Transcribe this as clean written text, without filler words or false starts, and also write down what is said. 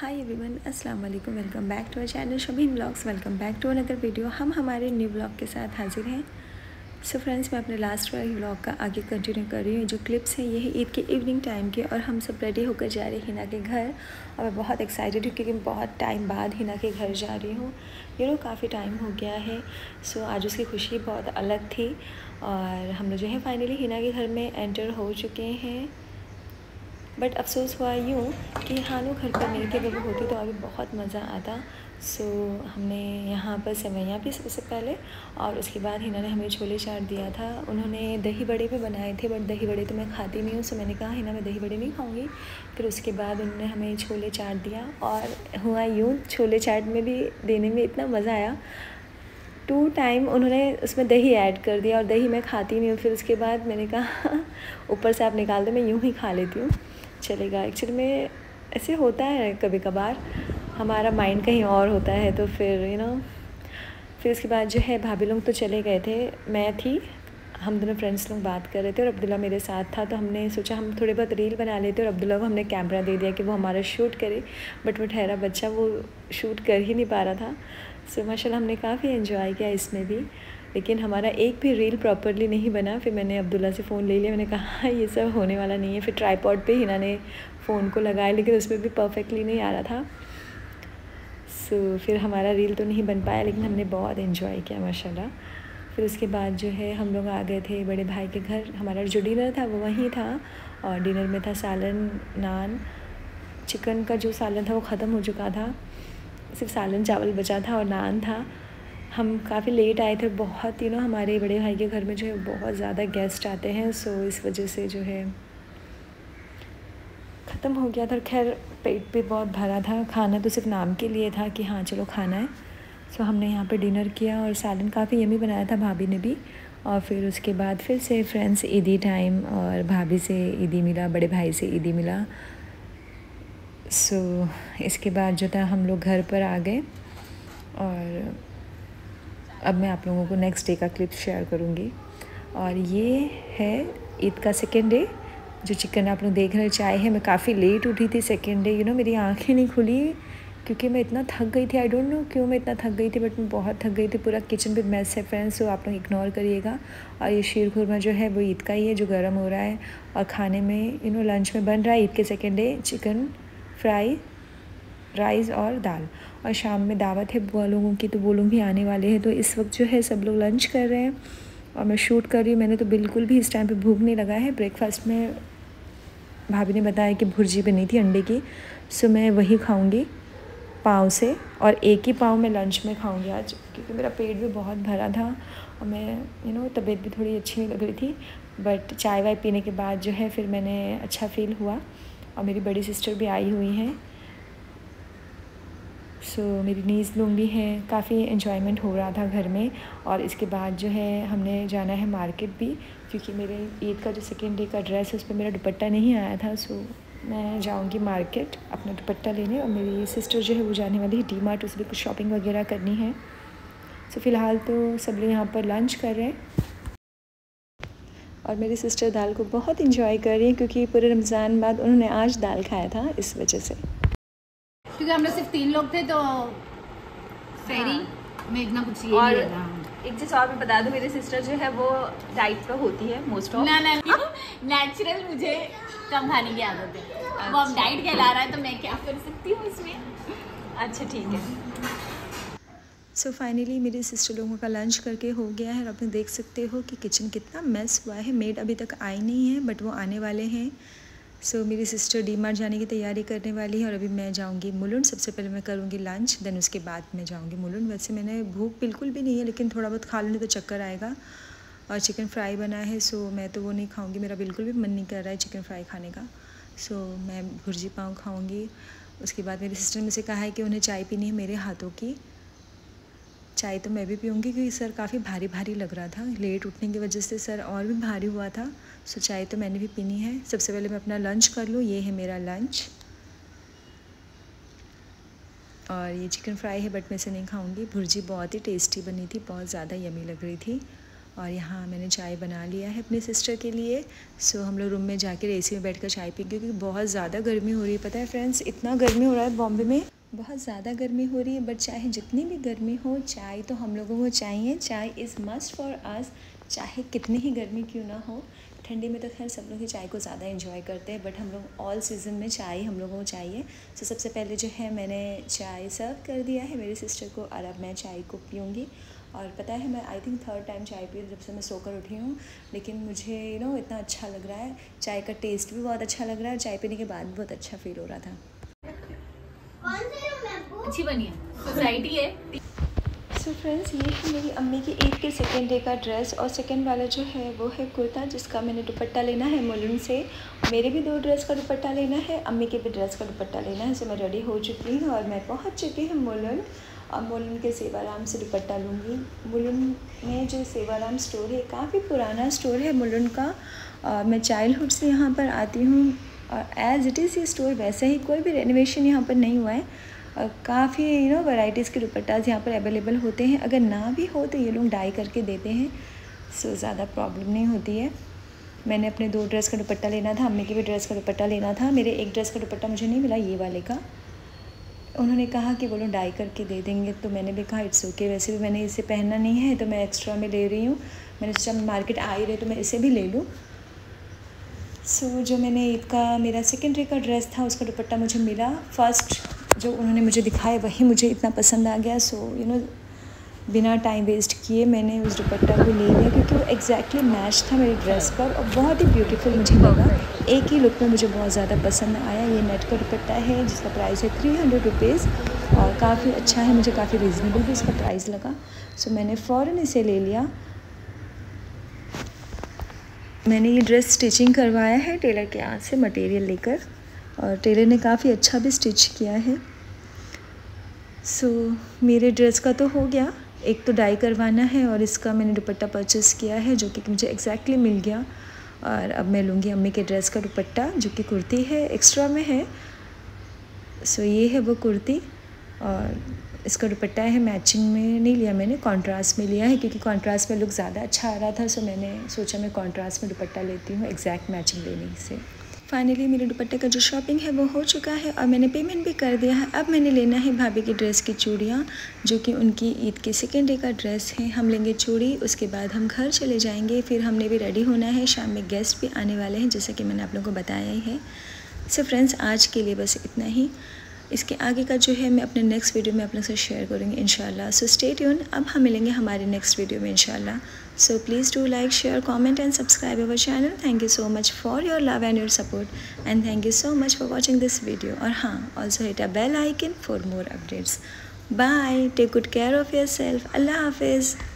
हाय everyone, अस्सलाम वालेकुम। Welcome back to our channel Shabeen blogs. Welcome back to another video. हम हमारे न्यू ब्लॉग के साथ हाजिर हैं। सो फ्रेंड्स, मैं अपने लास्ट वाले ब्लॉग का आगे कंटिन्यू कर रही हूँ। जो क्लिप्स हैं ये है ईद के इवनिंग टाइम के, और हम सब रेडी होकर जा रहे हैं हिना के घर। और मैं बहुत एक्साइटेड हूँ क्योंकि मैं बहुत टाइम बाद हिना के घर जा रही हूँ। काफ़ी टाइम हो गया है। सो आज उसकी खुशी बहुत अलग थी। और हम लोग जो है फाइनली हिना के घर में एंटर हो चुके हैं। बट अफसोस हुआ यूँ कि हानो घर पर मिल के अगर वो होती तो अभी बहुत मज़ा आता। सो हमने यहाँ पर सेवैयाँ भी सबसे पहले, और उसके बाद हिना ने हमें छोले चाट दिया था। उन्होंने दही बड़े भी बनाए थे, बट दही बड़े तो मैं खाती नहीं हूँ। सो मैंने कहा हिना मैं दही बड़े नहीं खाऊँगी। फिर उसके बाद उन्होंने हमें छोले चाट दिया। और हुआ यूँ, छोले चाट में भी देने में इतना मज़ा आया। 2 टाइम उन्होंने उसमें दही ऐड कर दिया, और दही मैं खाती नहीं हूँ। फिर उसके बाद मैंने कहा ऊपर से आप निकाल दो, मैं यूँ ही खा लेती हूँ, चलेगा। एक्चुअली में ऐसे होता है कभी कभार, हमारा माइंड कहीं और होता है। तो फिर फिर उसके बाद जो है भाभी लोग तो चले गए थे, मैं थी, हम दोनों फ्रेंड्स लोग बात कर रहे थे, और अब्दुल्ला मेरे साथ था। तो हमने सोचा हम थोड़े बहुत रील बना लेते, और अब्दुल्ला को हमने कैमरा दे दिया कि वो हमारा शूट करे। बट वो ठहरा बच्चा, वो शूट कर ही नहीं पा रहा था। सो माशाल्लाह हमने काफ़ी एंजॉय किया इसमें भी, लेकिन हमारा एक भी रील प्रॉपरली नहीं बना। फिर मैंने अब्दुल्ला से फ़ोन ले लिया, मैंने कहा ये सब होने वाला नहीं है। फिर ट्राईपॉड पे हिना ने फ़ोन को लगाया, लेकिन उसमें भी परफेक्टली नहीं आ रहा था। सो फिर हमारा रील तो नहीं बन पाया, लेकिन हमने बहुत एंजॉय किया माशाल्लाह। फिर उसके बाद जो है हम लोग आ गए थे बड़े भाई के घर। हमारा जो डिनर था वो वहीं था, और डिनर में था सालन, नान। चिकन का जो सालन था वो ख़त्म हो चुका था, सिर्फ सालन चावल बचा था और नान था। हम काफ़ी लेट आए थे बहुत। हमारे बड़े भाई के घर में जो है बहुत ज़्यादा गेस्ट आते हैं। सो इस वजह से जो है ख़त्म हो गया था। खैर पेट भी बहुत भरा था, खाना तो सिर्फ नाम के लिए था कि हाँ चलो खाना है। सो हमने यहाँ पे डिनर किया, और सालन काफ़ी यमी बनाया था भाभी ने भी। और फिर उसके बाद फिर से फ्रेंड्स ईदी टाइम, और भाभी से ईदी मिला, बड़े भाई से ईदी मिला। सो इसके बाद जो था हम लोग घर पर आ गए। और अब मैं आप लोगों को नेक्स्ट डे का क्लिप शेयर करूँगी। और ये है ईद का सेकेंड डे। जो चिकन आप लोग देख रहे हैं, चाय है। मैं काफ़ी लेट उठी थी सेकेंड डे। मेरी आंखें नहीं खुली क्योंकि मैं इतना थक गई थी। आई डोंट नो क्यों मैं इतना थक गई थी, बट मैं बहुत थक गई थी। पूरा किचन भी मैस है फ्रेंड्स, सो आप लोग इग्नोर करिएगा। और ये शीर खुरमा जो है वो ईद का ही है, जो गर्म हो रहा है। और खाने में लंच में बन रहा है ईद के second day chicken fry, rice और दाल। और शाम में दावत है बुआ लोगों की, तो वो लोग भी आने वाले हैं। तो इस वक्त जो है सब लोग लंच कर रहे हैं, और मैं शूट कर रही हूँ। मैंने तो बिल्कुल भी इस टाइम पे भूख नहीं लगा है। ब्रेकफास्ट में भाभी ने बताया कि भुर्जी बनी थी अंडे की, सो मैं वही खाऊंगी पाव से। और एक ही पाव मैं लंच में खाऊंगी आज, क्योंकि मेरा पेट भी बहुत भरा था, और मैं तबीयत भी थोड़ी अच्छी नहीं लग रही थी। बट चाय वाय पीने के बाद जो है फिर मैंने अच्छा फ़ील हुआ। और मेरी बड़ी सिस्टर भी आई हुई हैं। सो मेरी नीज़ लोग भी हैं। काफ़ी एंजॉयमेंट हो रहा था घर में। और इसके बाद जो है हमने जाना है मार्केट भी, क्योंकि मेरे ईद का जो सेकेंड डे का ड्रेस है उस पर मेरा दुपट्टा नहीं आया था। सो मैं जाऊंगी मार्केट अपना दुपट्टा लेने। और मेरी सिस्टर जो है वो जाने वाली है डी मार्ट, उसमें कुछ शॉपिंग वगैरह करनी है। सो फ़िलहाल तो सब लोग यहाँ पर लंच कर रहे हैं, और मेरी सिस्टर दाल को बहुत इंजॉय कर रही है, क्योंकि पूरे रमज़ान बाद उन्होंने आज दाल खाया था, इस वजह से। क्योंकि हम लोग सिर्फ 3 लोग थे, तो फेरी में इतना कुछ ये और नहीं लगा। एक चीज़ और मैं बता दूं, मेरी सिस्टर जो है वो डाइट पे होती है मोस्ट ऑफ। ना नेचुरल मुझे कम खाने की आदत है। वो अब डाइट कहला रहा है, तो मैं क्या कर सकती हूँ इसमें। अच्छा ठीक है। सो फाइनली मेरी सिस्टर लोगों का लंच करके हो गया है, और आप देख सकते हो कि किचन कितना मेस हुआ है। मेड अभी तक आई नहीं है, बट वो आने वाले हैं। सो मेरी सिस्टर डी मार्ट जाने की तैयारी करने वाली है, और अभी मैं जाऊंगी मुलुंड। सबसे पहले मैं करूंगी लंच, देन उसके बाद मैं जाऊंगी मुलुंड। वैसे मैंने भूख बिल्कुल भी नहीं है, लेकिन थोड़ा बहुत खा लूँगी तो चक्कर आएगा। और चिकन फ्राई बना है, सो मैं तो वो नहीं खाऊंगी, मेरा बिल्कुल भी मन नहीं कर रहा है चिकन फ्राई खाने का। सो मैं भुर्जी पाव खाऊंगी। उसके बाद मेरी सिस्टर ने मुझसे कहा है कि उन्हें चाय पीनी है मेरे हाथों की। चाय तो मैं भी पीऊँगी, क्योंकि सर काफ़ी भारी भारी लग रहा था। लेट उठने की वजह से सर और भी भारी हुआ था। सो चाय तो मैंने भी पीनी है। सबसे पहले मैं अपना लंच कर लूँ। ये है मेरा लंच, और ये चिकन फ्राई है, बट मैं इसे नहीं खाऊंगी। भुर्जी बहुत ही टेस्टी बनी थी, बहुत ज़्यादा यमी लग रही थी। और यहाँ मैंने चाय बना लिया है अपनी सिस्टर के लिए। सो हम लोग रूम में जाकर एसी में बैठकर चाय पी, क्योंकि बहुत ज़्यादा गर्मी हो रही है। पता है फ्रेंड्स, इतना गर्मी हो रहा है बॉम्बे में, बहुत ज़्यादा गर्मी हो रही है। बट चाहे जितनी भी गर्मी हो, चाय तो हम लोगों को चाहिए। चाय इज़ मस्ट फॉर अस, चाहे कितनी ही गर्मी क्यों ना हो। ठंडी में तो खैर सब लोग ही चाय को ज़्यादा एंजॉय करते हैं, बट हम लोग ऑल सीज़न में चाय हम लोगों को चाहिए। सो सबसे पहले जो है मैंने चाय सर्व कर दिया है मेरी सिस्टर को, और अब मैं चाय को पीऊँगी। और पता है, मैं आई थिंक 3rd टाइम चाय पी जब से मैं सोकर उठी हूँ, लेकिन मुझे इतना अच्छा लग रहा है। चाय का टेस्ट भी बहुत अच्छा लग रहा है, और चाय पीने के बाद भी बहुत अच्छा फील हो रहा था। अच्छी बनी है, सोसाइटी है। सो फ्रेंड्स, ये है मेरी अम्मी की ईद के 2nd डे का ड्रेस, और सेकंड वाला जो है वो है कुर्ता, जिसका मैंने दुपट्टा लेना है मुलुन से। मेरे भी 2 ड्रेस का दुपट्टा लेना है, अम्मी के भी ड्रेस का दुपट्टा लेना है। सो मैं रेडी हो चुकी हूँ और मैं पहुँच चुकी हूँ मुलुन। और मुलुन के सेवाराम से दुपट्टा लूँगी। मुलुन में जो सेवाराम स्टोर है, काफ़ी पुराना स्टोर है मुलुन का। मैं चाइल्डहुड से यहाँ पर आती हूँ, और एज़ इट इज़ ये स्टोर वैसे ही, कोई भी रेनोवेशन यहाँ पर नहीं हुआ है। काफ़ी वैराइटीज़ के दुपट्टास यहाँ पर अवेलेबल होते हैं। अगर ना भी हो तो ये लोग डाई करके देते हैं, सो ज़्यादा प्रॉब्लम नहीं होती है। मैंने अपने 2 ड्रेस का दुपट्टा लेना था, अम्मी के भी ड्रेस का दुपट्टा लेना था। मेरे एक ड्रेस का दुपट्टा मुझे नहीं मिला, ये वाले का। उन्होंने कहा कि वो लोग डाई करके दे देंगे, तो मैंने भी कहा इट्स ओके। वैसे भी मैंने इसे पहनना नहीं है, तो मैं एक्स्ट्रा में ले रही हूँ। मैंने सोचा मार्केट आ ही रही तो मैं इसे भी ले लूँ। सो जो मैंने ईद का मेरा 2nd डे का ड्रेस था, उसका दुपट्टा मुझे मिला। फर्स्ट जो उन्होंने मुझे दिखाया वही मुझे इतना पसंद आ गया। सो बिना टाइम वेस्ट किए मैंने उस दुपट्टा को ले लिया, क्योंकि वो एग्जैक्टली मैच था मेरी ड्रेस पर, और बहुत ही ब्यूटीफुल मुझे लगा। एक ही लुक में मुझे बहुत ज़्यादा पसंद आया। ये नेट का दुपट्टा है, जिसका प्राइस है 300 रुपीज़, और काफ़ी अच्छा है, मुझे काफ़ी रीज़नेबल भी इसका प्राइस लगा। सो मैंने फ़ौरन इसे ले लिया। मैंने ये ड्रेस स्टिचिंग करवाया है टेलर के यहाँ से मटेरियल लेकर, और टेलर ने काफ़ी अच्छा भी स्टिच किया है। सो मेरे ड्रेस का तो हो गया, एक तो डाई करवाना है, और इसका मैंने दुपट्टा परचेज़ किया है जो कि मुझे एग्जैक्टली मिल गया। और अब मैं लूँगी अम्मी के ड्रेस का दुपट्टा, जो कि कुर्ती है, एक्स्ट्रा में है। सो ये है वो कुर्ती, और इसका दुपट्टा है मैचिंग में नहीं लिया मैंने, कॉन्ट्रास्ट में लिया है, क्योंकि कॉन्ट्रास्ट में लुक ज़्यादा अच्छा आ रहा था। सो मैंने सोचा मैं कॉन्ट्रास्ट में दुपट्टा लेती हूँ एग्जैक्ट मैचिंग लेने से। फाइनली मेरे दुपट्टे का जो शॉपिंग है वो हो चुका है, और मैंने पेमेंट भी कर दिया है। अब मैंने लेना है भाभी की ड्रेस की चूड़ियाँ, जो कि उनकी ईद के 2nd डे का ड्रेस है। हम लेंगे चूड़ी, उसके बाद हम घर चले जाएंगे। फिर हमने भी रेडी होना है, शाम में गेस्ट भी आने वाले हैं, जैसा कि मैंने आप लोगों को बताया ही है। सो फ्रेंड्स, आज के लिए बस इतना ही। इसके आगे का जो है मैं अपने नेक्स्ट वीडियो में आप लोग से शेयर करूँगी इंशाल्लाह। So stay tune. अब हम मिलेंगे हमारे नेक्स्ट वीडियो में इंशाल्लाह। So please do like, share, comment and subscribe our channel. Thank you so much for your love and your support, and thank you so much for watching this video. और हाँ, also hit a bell icon for more updates. Bye, take good care of your self. अल्लाह हाफिज़।